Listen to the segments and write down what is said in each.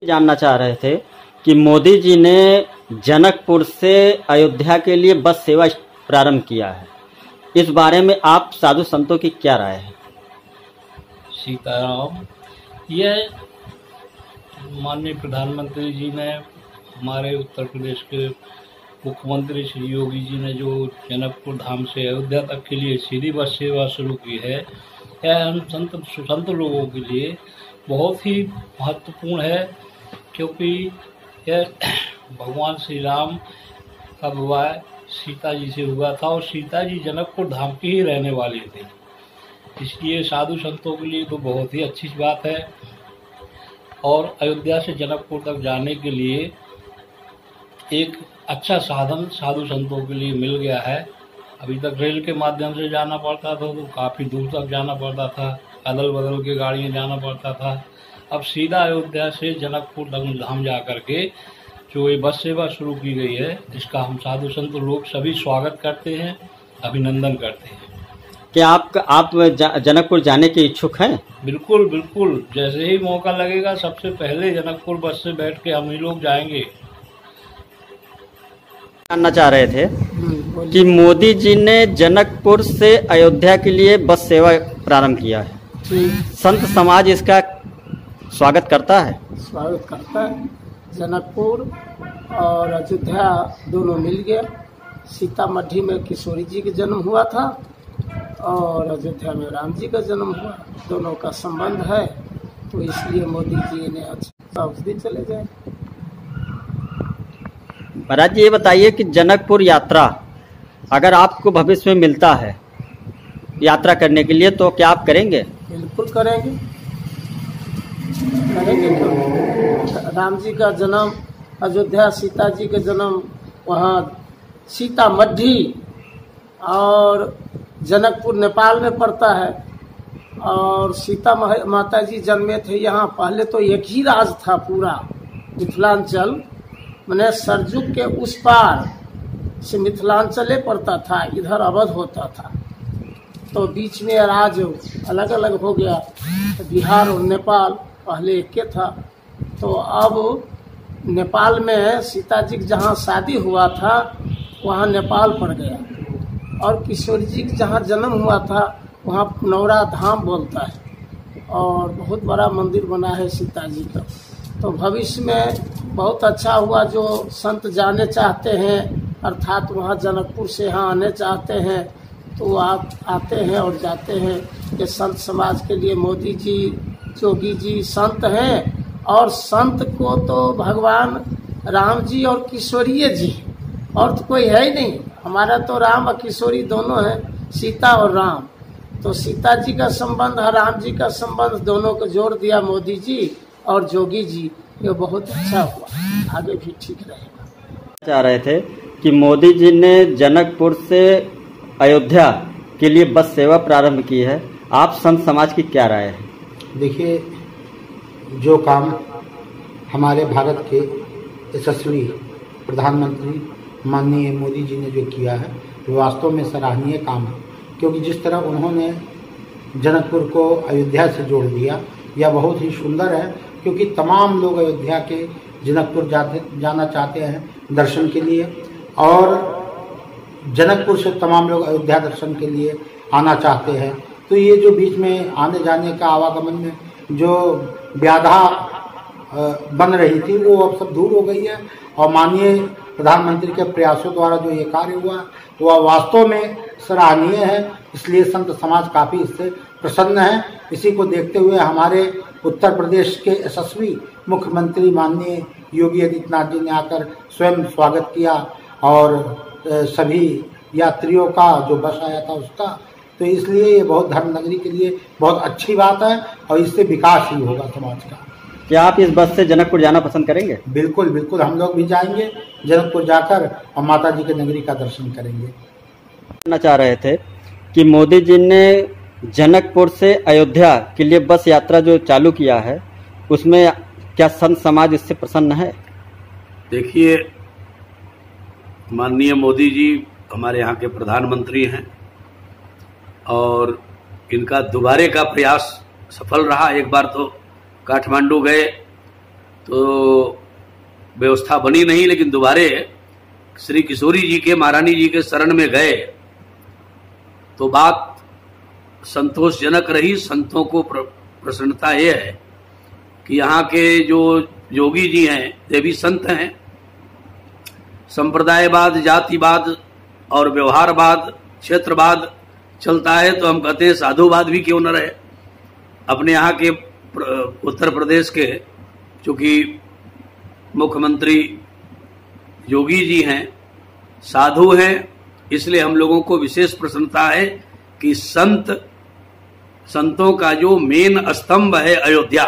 जानना चाह रहे थे कि मोदी जी ने जनकपुर से अयोध्या के लिए बस सेवा प्रारंभ किया है, इस बारे में आप साधु संतों की क्या राय है? सीताराम, यह माननीय प्रधानमंत्री जी ने, हमारे उत्तर प्रदेश के मुख्यमंत्री श्री योगी जी ने जो जनकपुर धाम से अयोध्या तक के लिए सीधी बस सेवा शुरू की है, यह हम संत लोगों के लिए बहुत ही महत्वपूर्ण है, क्योंकि यह भगवान श्री राम का विवाह सीता जी से हुआ था और सीता जी जनकपुर धाम की ही रहने वाली थी। इसलिए साधु संतों के लिए तो बहुत ही अच्छी बात है। और अयोध्या से जनकपुर तक जाने के लिए एक अच्छा साधन साधु संतों के लिए मिल गया है। अभी तक रेल के माध्यम से जाना पड़ता था तो काफ़ी दूर तक जाना पड़ता था, अदल बदल के गाड़ियाँ जाना पड़ता था। अब सीधा अयोध्या से जनकपुर धाम जा करके जो ये बस सेवा शुरू की गई है, इसका हम साधु संत लोग सभी स्वागत करते हैं, अभिनंदन करते हैं। क्या आप जनकपुर जाने के इच्छुक हैं? बिल्कुल बिल्कुल, जैसे ही मौका लगेगा सबसे पहले जनकपुर बस से बैठ के हम ही लोग जाएंगे। जानना चाह रहे थे कि मोदी जी ने जनकपुर से अयोध्या के लिए बस सेवा प्रारंभ किया है, संत समाज इसका स्वागत करता है? स्वागत करता है। जनकपुर और अयोध्या दोनों मिल गया। सीतामढ़ी में किशोरी जी का जन्म हुआ था और अयोध्या में राम जी का जन्म हुआ, दोनों का संबंध है, तो इसलिए मोदी जी ने अच्छा उस दिन चले गए। महाराज जी, ये बताइए कि जनकपुर यात्रा अगर आपको भविष्य में मिलता है यात्रा करने के लिए, तो क्या आप करेंगे? बिल्कुल करेंगे, क्यों? राम जी का जन्म अयोध्या, सीता जी का जन्म वहाँ सीतामढ़ी और जनकपुर नेपाल में पड़ता है। और सीता माता जी जन्मे थे यहाँ। पहले तो एक ही राज था पूरा मिथिलांचल, मैंने सरजुग के उस पार से मिथिलांचले पड़ता था, इधर अवध होता था। तो बीच में राज अलग अलग हो गया, तो बिहार और नेपाल पहले एक के था। तो अब नेपाल में सीता जी जहाँ शादी हुआ था वहाँ नेपाल पड़ गया, और किशोर जी जहाँ जन्म हुआ था वहाँ पुनौरा धाम बोलता है, और बहुत बड़ा मंदिर बना है सीता जी का। तो भविष्य में बहुत अच्छा हुआ, जो संत जाने चाहते हैं अर्थात वहाँ जनकपुर से यहाँ आने चाहते हैं तो आप आते हैं और जाते हैं। ये संत समाज के लिए मोदी जी, योगी जी संत हैं, और संत को तो भगवान राम जी और किशोरी जी, और तो कोई है ही नहीं। हमारा तो राम और किशोरी दोनों हैं, सीता और राम। तो सीता जी का संबंध और राम जी का संबंध दोनों को जोड़ दिया मोदी जी और योगी जी, ये बहुत अच्छा हुआ, आगे भी ठीक रहेगा। चाह रहे थे कि मोदी जी ने जनकपुर से अयोध्या के लिए बस सेवा प्रारंभ की है, आप संत समाज की क्या राय है? देखिए, जो काम हमारे भारत के यशस्वी प्रधानमंत्री माननीय मोदी जी ने जो किया है, वो वास्तव में सराहनीय काम है। क्योंकि जिस तरह उन्होंने जनकपुर को अयोध्या से जोड़ दिया, यह बहुत ही सुंदर है। क्योंकि तमाम लोग अयोध्या के जनकपुर जाना चाहते हैं दर्शन के लिए, और जनकपुर से तमाम लोग अयोध्या दर्शन के लिए आना चाहते हैं। तो ये जो बीच में आने जाने का आवागमन में जो व्याधा बन रही थी, वो अब सब दूर हो गई है। और माननीय प्रधानमंत्री के प्रयासों द्वारा जो ये कार्य हुआ वह वास्तव में सराहनीय है। इसलिए संत समाज काफ़ी इससे प्रसन्न है। इसी को देखते हुए हमारे उत्तर प्रदेश के यशस्वी मुख्यमंत्री माननीय योगी आदित्यनाथ जी ने आकर स्वयं स्वागत किया, और सभी यात्रियों का जो बस आया था उसका। तो इसलिए ये बहुत धर्मनगरी के लिए बहुत अच्छी बात है, और इससे विकास ही होगा समाज का। क्या आप इस बस से जनकपुर जाना पसंद करेंगे? बिल्कुल बिल्कुल, हम लोग भी जाएंगे जनकपुर, जाकर और माता जी के नगरी का दर्शन करेंगे। जानना चाह रहे थे कि मोदी जी ने जनकपुर से अयोध्या के लिए बस यात्रा जो चालू किया है, उसमें क्या संत समाज इससे प्रसन्न है? देखिए, माननीय मोदी जी हमारे यहाँ के प्रधानमंत्री हैं, और इनका दोबारे का प्रयास सफल रहा। एक बार तो काठमांडू गए तो व्यवस्था बनी नहीं, लेकिन दोबारे श्री किशोरी जी के, महारानी जी के शरण में गए तो बात संतोषजनक रही। संतों को प्रसन्नता यह है कि यहाँ के जो योगी जी हैं, ये भी संत हैं। संप्रदायवाद, जातिवाद और व्यवहारवाद, क्षेत्रवाद चलता है तो हम कहते हैं साधुवाद भी क्यों न रहे। अपने यहाँ के उत्तर प्रदेश के चूंकि मुख्यमंत्री योगी जी हैं, साधु हैं, इसलिए हम लोगों को विशेष प्रसन्नता है कि संतों का जो मेन स्तंभ है अयोध्या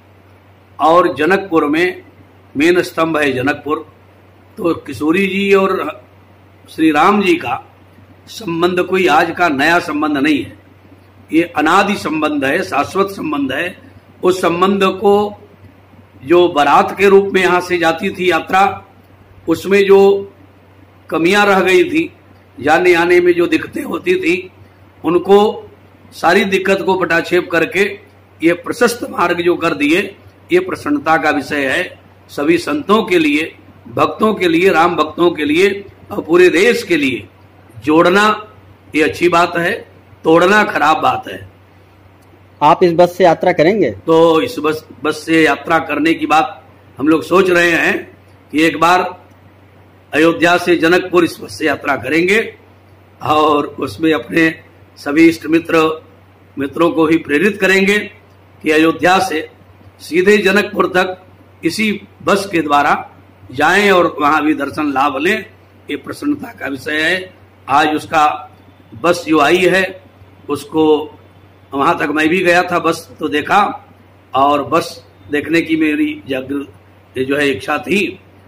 और जनकपुर में मेन स्तंभ है जनकपुर, तो किशोरी जी और श्री राम जी का संबंध कोई आज का नया संबंध नहीं है, ये अनादि संबंध है, शाश्वत संबंध है। उस संबंध को जो बारात के रूप में यहां से जाती थी यात्रा, उसमें जो कमियां रह गई थी, जाने आने में जो दिक्कतें होती थी, उनको सारी दिक्कत को पटाक्षेप करके ये प्रशस्त मार्ग जो कर दिए, ये प्रसन्नता का विषय है सभी संतों के लिए, भक्तों के लिए, राम भक्तों के लिए और पूरे देश के लिए। जोड़ना ये अच्छी बात है, तोड़ना खराब बात है। आप इस बस से यात्रा करेंगे? तो इस बस से यात्रा करने की बात हम लोग सोच रहे हैं कि एक बार अयोध्या से जनकपुर इस बस से यात्रा करेंगे और उसमें अपने सभी इष्ट मित्रों को भी प्रेरित करेंगे कि अयोध्या से सीधे जनकपुर तक इसी बस के द्वारा जाएं और वहां भी दर्शन लाभ लें। ये प्रसन्नता का विषय है। आज उसका बस जो आई है उसको वहां तक मैं भी गया था, बस तो देखा और बस देखने की मेरी जो है इच्छा थी।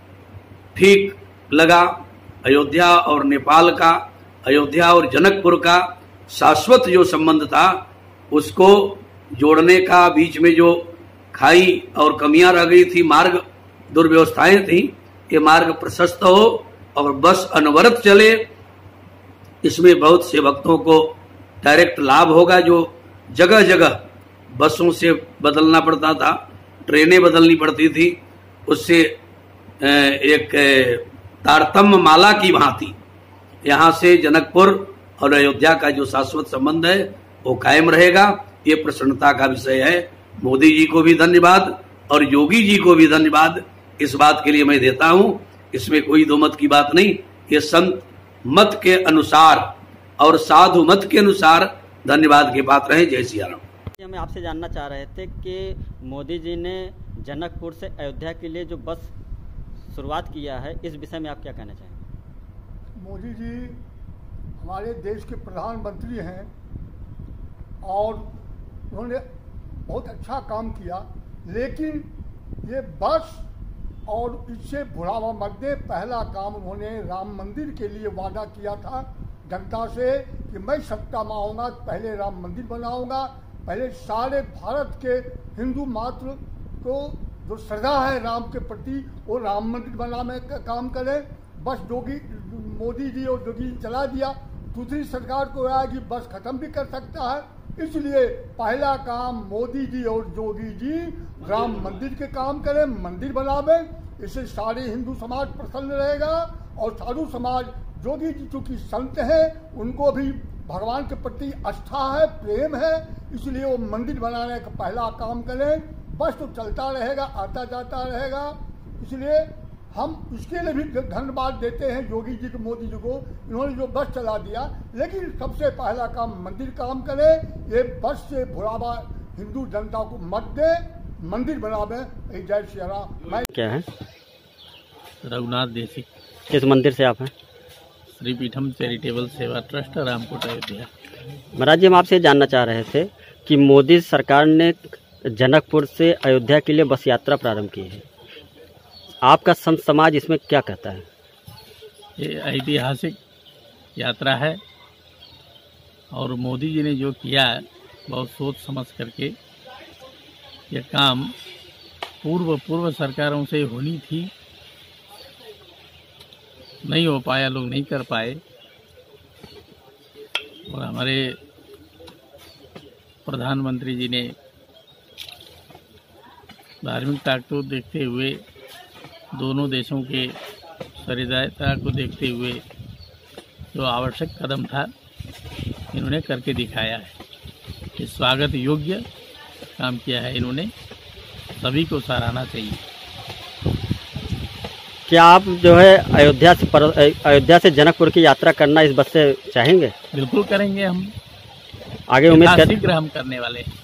ठीक लगा। अयोध्या और नेपाल का, अयोध्या और जनकपुर का शाश्वत जो संबंध था उसको जोड़ने का, बीच में जो खाई और कमियां रह गई थी, मार्ग दुर्व्यवस्थाएं थी, ये मार्ग प्रशस्त हो और बस अनवरत चले। इसमें बहुत से भक्तों को डायरेक्ट लाभ होगा। जो जगह जगह बसों से बदलना पड़ता था, ट्रेनें बदलनी पड़ती थी, उससे एक तारतम्य माला की भांति यहाँ से जनकपुर और अयोध्या का जो शाश्वत संबंध है वो कायम रहेगा। ये प्रसन्नता का विषय है। मोदी जी को भी धन्यवाद और योगी जी को भी धन्यवाद इस बात के लिए मैं देता हूँ। इसमें कोई दो मत की बात नहीं। ये संत मत के अनुसार और साधु मत के अनुसार धन्यवाद के पात्र हैं। जय सिया राम। हम आपसे जानना चाह रहे थे कि मोदी जी ने जनकपुर से अयोध्या के लिए जो बस शुरुआत किया है, इस विषय में आप क्या कहना चाहेंगे? मोदी जी हमारे देश के प्रधानमंत्री हैं और उन्होंने बहुत अच्छा काम किया, लेकिन ये बस और इससे बुढ़ावा मत दे। पहला काम उन्होंने राम मंदिर के लिए वादा किया था जनता से कि मैं सत्ता में आऊँगा, पहले राम मंदिर बनाऊँगा, पहले सारे भारत के हिंदू मात्र को जो श्रद्धा है राम के प्रति वो राम मंदिर बनाने का काम करें। बस मोदी जी और योगी चला दिया, दूसरी सरकार को आएगी बस खत्म भी कर सकता है। इसलिए पहला काम मोदी जी और योगी जी राम मंदिर के काम करें, मंदिर बनावे। इससे सारे हिंदू समाज प्रसन्न रहेगा और साधु समाज, योगी जी चूंकि संत हैं, उनको भी भगवान के प्रति आस्था है, प्रेम है, इसलिए वो मंदिर बनाने का पहला काम करें। बस तो चलता रहेगा, आता जाता रहेगा। इसलिए हम इसके लिए भी धन्यवाद देते हैं योगी जी को, मोदी जी को, इन्होंने जो बस चला दिया। लेकिन सबसे पहला काम मंदिर काम करे। ये बस से बुढ़ावा हिंदू जनता को मत दे, मंदिर बनावे। जय श्री राम। मैं क्या है? रघुनाथ देसी। किस मंदिर से आप हैं? Shri Peetham charitable Seva trust, Ramkot, Ayodhya. महाराज जी, हम आपसे जानना चाह रहे थे कि मोदी सरकार ने जनकपुर से अयोध्या के लिए बस यात्रा प्रारंभ की है, आपका संत समाज इसमें क्या कहता है? ये ऐतिहासिक यात्रा है और मोदी जी ने जो किया है बहुत सोच समझ करके ये काम पूर्व सरकारों से होनी थी, नहीं हो पाया, लोग नहीं कर पाए। और हमारे प्रधानमंत्री जी ने धार्मिक ताकत को देखते हुए, दोनों देशों के सहृदयता को देखते हुए जो आवश्यक कदम था इन्होंने करके दिखाया है। ये स्वागत योग्य काम किया है इन्होंने, सभी को सराहना चाहिए। क्या आप जो है अयोध्या से जनकपुर की यात्रा करना इस बस से चाहेंगे? बिल्कुल करेंगे, हम आगे उम्मीद कर शीघ्र हम करने वाले हैं।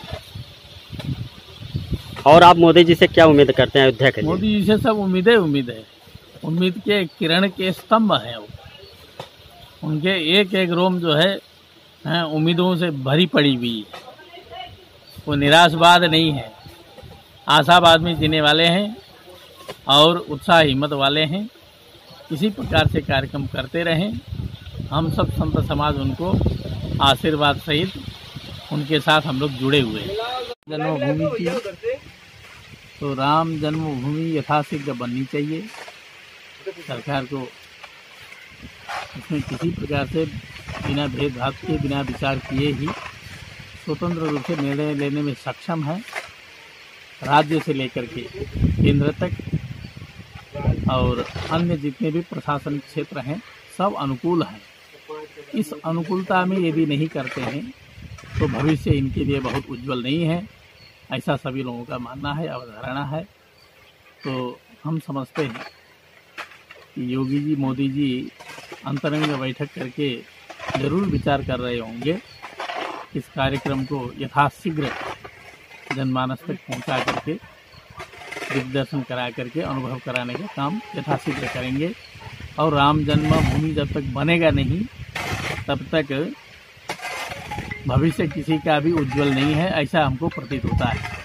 और आप मोदी जी से क्या उम्मीद करते हैं अयोध्या के लिए? मोदी जी से सब उम्मीद है। उम्मीद के किरण के स्तंभ हैं वो। उनके एक एक रोम जो है उम्मीदों से भरी पड़ी हुई है। वो निराशवाद नहीं है, आशावाद में जीने वाले हैं और उत्साह हिम्मत वाले हैं। इसी प्रकार से कार्यक्रम करते रहें। हम सब संत समाज उनको आशीर्वाद सहित उनके साथ हम लोग जुड़े हुए हैं। जन्मभूमि की तो राम जन्मभूमि यथाशीघ्र बननी चाहिए। सरकार को इसमें किसी प्रकार से बिना भेदभाव के, बिना विचार किए ही स्वतंत्र रूप से निर्णय लेने में सक्षम है। राज्य से लेकर के केंद्र तक और अन्य जितने भी प्रशासन क्षेत्र हैं सब अनुकूल हैं। इस अनुकूलता में यदि नहीं करते हैं तो भविष्य इनके लिए बहुत उज्जवल नहीं है, ऐसा सभी लोगों का मानना है, अवधारणा है। तो हम समझते हैं कि योगी जी, मोदी जी अंतरंग बैठक करके जरूर विचार कर रहे होंगे। इस कार्यक्रम को यथाशीघ्र जनमानस तक पहुंचा करके, दिग्दर्शन करा करके, अनुभव कराने का काम यथाशीघ्र करेंगे। और राम जन्मभूमि जब तक बनेगा नहीं तब तक भविष्य किसी का भी उज्जवल नहीं है, ऐसा हमको प्रतीत होता है।